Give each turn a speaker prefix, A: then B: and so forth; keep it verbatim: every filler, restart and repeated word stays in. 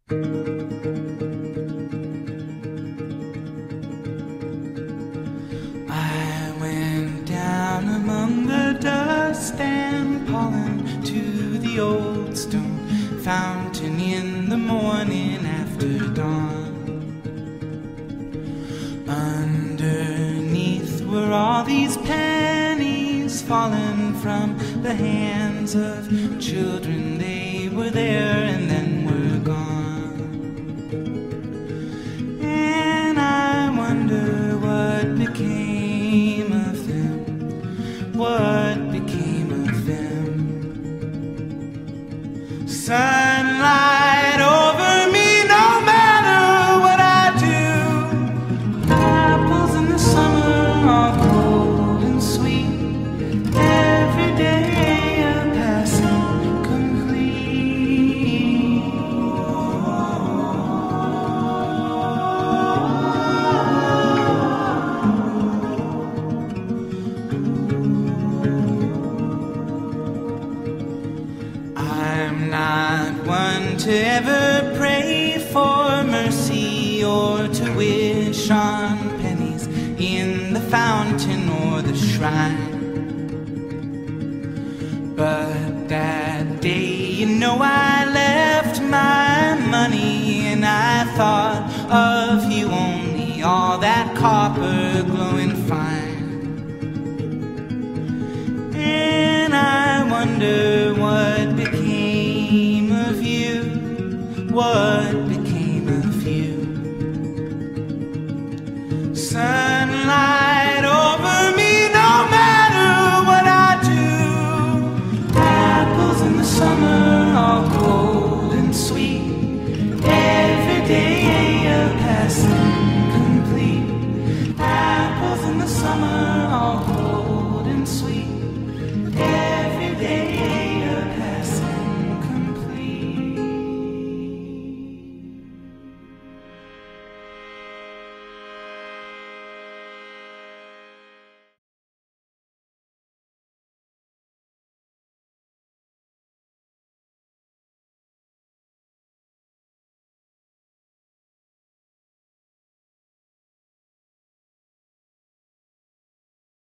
A: I went down among the dust and pollen to the old stone fountain in the morning after dawn. Underneath were all these pennies fallen from the hands of children. They were there and then were gone. And I wonder what became of them, what became of them. Sunlight over me no matter what I do. Apples in the summer are cold and sweet. Every day a passing complete. I'm not one to ever pray for mercy or to wish on pennies in the fountain or the shrine. But that day, you know, I left my money and I thought of you only, all that copper glowing fine. And I wonder what became of you, what became of you. Sunlight